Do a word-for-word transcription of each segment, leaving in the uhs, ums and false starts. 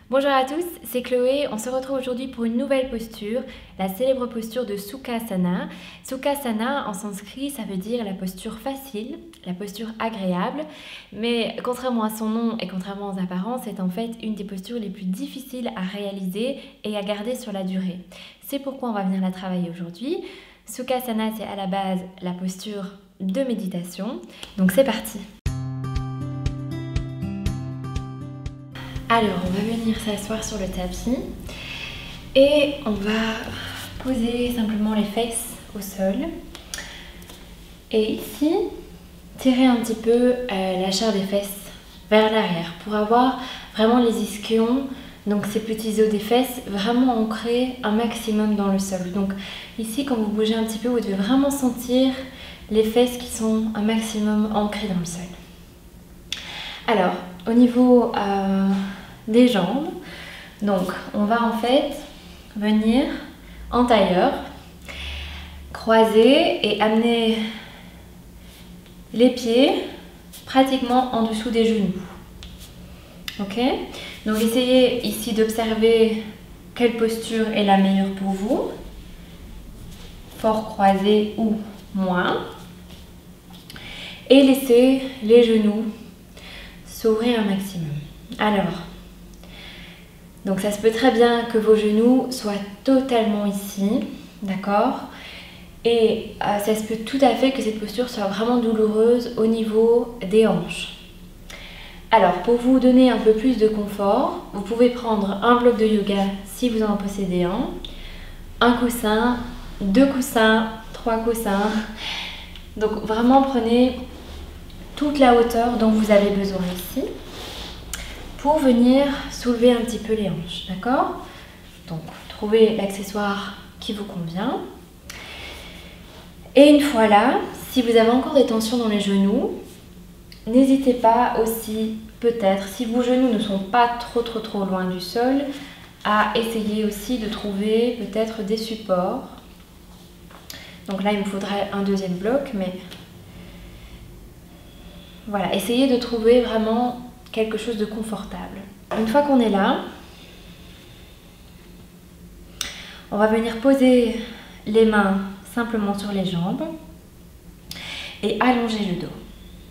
Bonjour à tous, c'est Chloé. On se retrouve aujourd'hui pour une nouvelle posture, la célèbre posture de Sukhasana. Sukhasana en sanskrit, ça veut dire la posture facile, la posture agréable. Mais contrairement à son nom et contrairement aux apparences, c'est en fait une des postures les plus difficiles à réaliser et à garder sur la durée. C'est pourquoi on va venir la travailler aujourd'hui. Sukhasana, c'est à la base la posture de méditation. Donc c'est parti. Alors, on va venir s'asseoir sur le tapis et on va poser simplement les fesses au sol. Et ici, tirer un petit peu euh, la chair des fesses vers l'arrière pour avoir vraiment les ischions, donc ces petits os des fesses, vraiment ancrés un maximum dans le sol. Donc ici, quand vous bougez un petit peu, vous devez vraiment sentir les fesses qui sont un maximum ancrées dans le sol. Alors, au niveau euh, des jambes, donc on va en fait venir en tailleur, croiser et amener les pieds pratiquement en dessous des genoux. Ok? Donc essayez ici d'observer quelle posture est la meilleure pour vous. Fort croisé ou moins. Et laissez les genoux s'ouvrir un maximum. Alors, donc ça se peut très bien que vos genoux soient totalement ici, d'accord? Et euh, ça se peut tout à fait que cette posture soit vraiment douloureuse au niveau des hanches. Alors, pour vous donner un peu plus de confort, vous pouvez prendre un bloc de yoga si vous en possédez un, un coussin, deux coussins, trois coussins. Donc vraiment prenez toute la hauteur dont vous avez besoin ici pour venir soulever un petit peu les hanches, d'accord? Donc, trouvez l'accessoire qui vous convient. Et une fois là, si vous avez encore des tensions dans les genoux, n'hésitez pas aussi, peut-être, si vos genoux ne sont pas trop trop trop loin du sol, à essayer aussi de trouver peut-être des supports. Donc là, il me faudrait un deuxième bloc, mais voilà, essayez de trouver vraiment quelque chose de confortable. Une fois qu'on est là, on va venir poser les mains simplement sur les jambes et allonger le dos.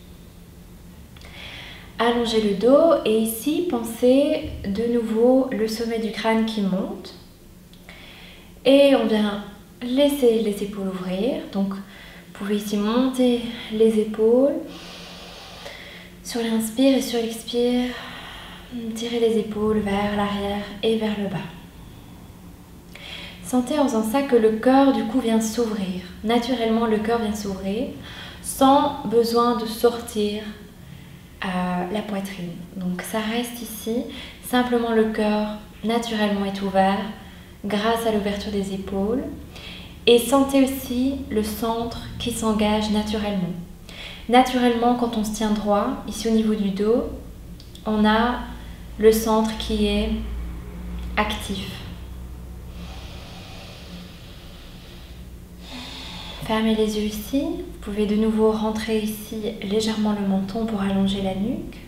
Allonger le dos et ici, pensez de nouveau le sommet du crâne qui monte. Et on vient laisser les épaules ouvrir. Donc, vous pouvez ici monter les épaules. Sur l'inspire et sur l'expire, tirez les épaules vers l'arrière et vers le bas. Sentez en faisant ça que le cœur du coup vient s'ouvrir. Naturellement, le cœur vient s'ouvrir sans besoin de sortir euh, la poitrine. Donc ça reste ici. Simplement le cœur naturellement est ouvert grâce à l'ouverture des épaules. Et sentez aussi le centre qui s'engage naturellement. Naturellement, quand on se tient droit, ici au niveau du dos, on a le centre qui est actif. Fermez les yeux ici. Vous pouvez de nouveau rentrer ici légèrement le menton pour allonger la nuque.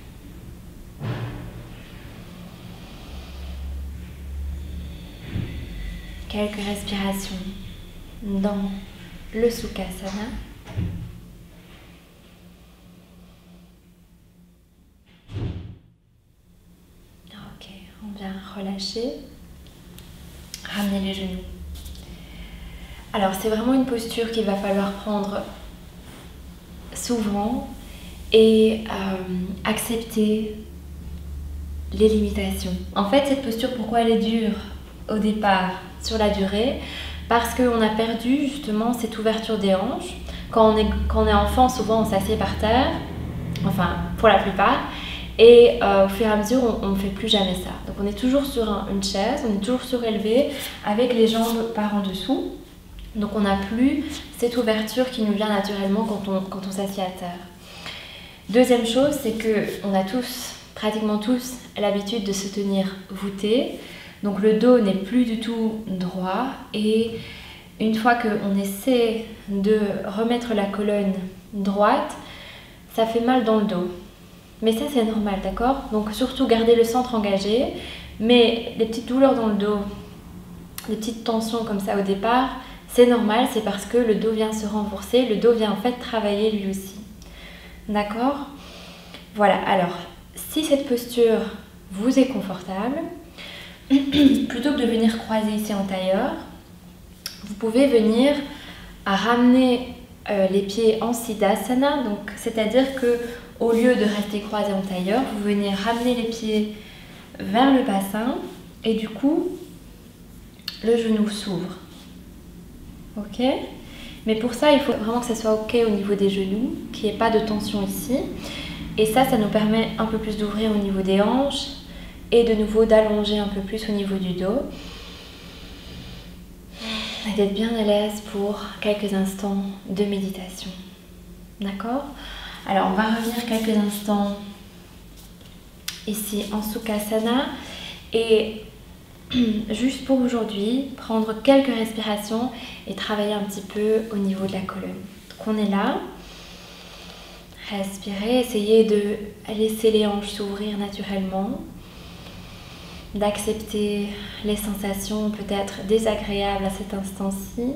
Quelques respirations dans le Sukhasana. On vient relâcher, ramener les genoux. Alors c'est vraiment une posture qu'il va falloir prendre souvent et euh, accepter les limitations. En fait, cette posture, pourquoi elle est dure au départ sur la durée? Parce qu'on a perdu justement cette ouverture des hanches. Quand on est, quand on est enfant, souvent on s'assied par terre, enfin pour la plupart. Et euh, au fur et à mesure, on ne fait plus jamais ça. Donc on est toujours sur un, une chaise, on est toujours surélevé avec les jambes par en dessous. Donc on n'a plus cette ouverture qui nous vient naturellement quand on, quand on s'assied à terre. Deuxième chose, c'est qu'on a tous, pratiquement tous, l'habitude de se tenir voûté. Donc le dos n'est plus du tout droit. Et une fois qu'on essaie de remettre la colonne droite, ça fait mal dans le dos. Mais ça, c'est normal, d'accord? Donc surtout garder le centre engagé, Mais les petites douleurs dans le dos, les petites tensions comme ça au départ, c'est normal, c'est parce que le dos vient se renforcer, le dos vient en fait travailler lui aussi. D'accord? Voilà, alors, si cette posture vous est confortable, plutôt que de venir croiser ici en tailleur, vous pouvez venir à ramener euh, les pieds en Siddhasana, donc c'est-à-dire que au lieu de rester croisé en tailleur, vous venez ramener les pieds vers le bassin et du coup, le genou s'ouvre. Ok? Mais pour ça, il faut vraiment que ça soit ok au niveau des genoux, qu'il n'y ait pas de tension ici. Et ça, ça nous permet un peu plus d'ouvrir au niveau des hanches et de nouveau d'allonger un peu plus au niveau du dos. Et d'être bien à l'aise pour quelques instants de méditation. D'accord? Alors, on va revenir quelques instants ici en Sukhasana. Et juste pour aujourd'hui, prendre quelques respirations et travailler un petit peu au niveau de la colonne. Donc on est là, respirez, essayez de laisser les hanches s'ouvrir naturellement, d'accepter les sensations peut-être désagréables à cet instant-ci.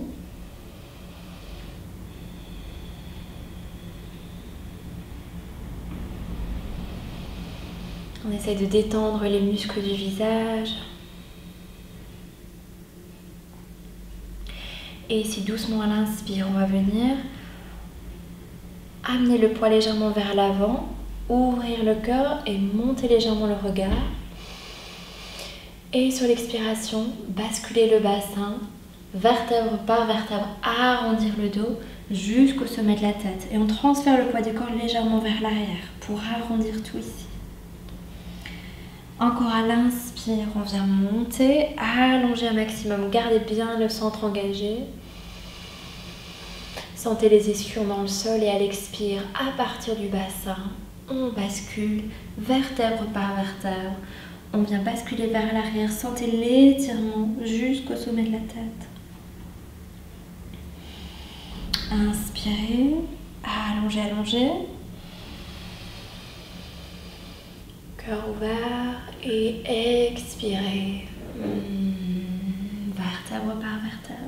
On essaie de détendre les muscles du visage. Et ici, doucement à l'inspire, on va venir amener le poids légèrement vers l'avant, ouvrir le cœur et monter légèrement le regard. Et sur l'expiration, basculer le bassin, vertèbre par vertèbre, arrondir le dos jusqu'au sommet de la tête. Et on transfère le poids du corps légèrement vers l'arrière pour arrondir tout ici. Encore à l'inspire, on vient monter, allonger un maximum, gardez bien le centre engagé. Sentez les ischions dans le sol et à l'expire, à partir du bassin, on bascule vertèbre par vertèbre. On vient basculer vers l'arrière, sentez l'étirement jusqu'au sommet de la tête. Inspirez, allongez, allongez. Cœur ouvert et expirez. Mmh, vertèbre par vertèbre.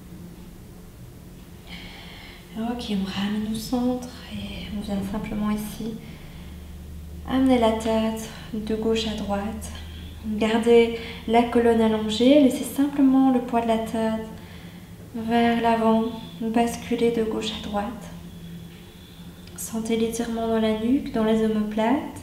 Ok, on ramène au centre et on vient simplement ici amener la tête de gauche à droite. Gardez la colonne allongée, laissez simplement le poids de la tête vers l'avant, basculer de gauche à droite. Sentez l'étirement dans la nuque, dans les omoplates.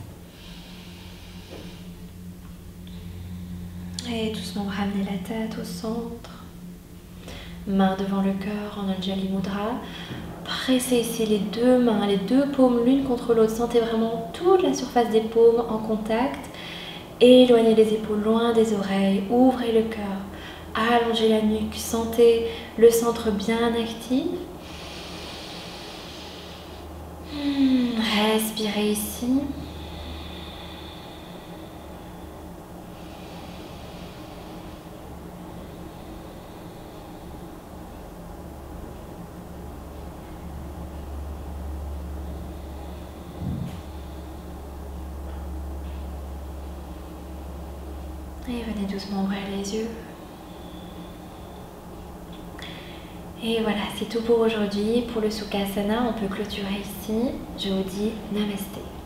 Et doucement ramenez la tête au centre. Main devant le cœur en Anjali Mudra. Pressez ici les deux mains, les deux paumes l'une contre l'autre. Sentez vraiment toute la surface des paumes en contact. Éloignez les épaules loin des oreilles. Ouvrez le cœur. Allongez la nuque. Sentez le centre bien actif. Respirez ici. Et venez doucement ouvrir les yeux. Et voilà, c'est tout pour aujourd'hui. Pour le Sukhasana, on peut clôturer ici. Je vous dis Namasté.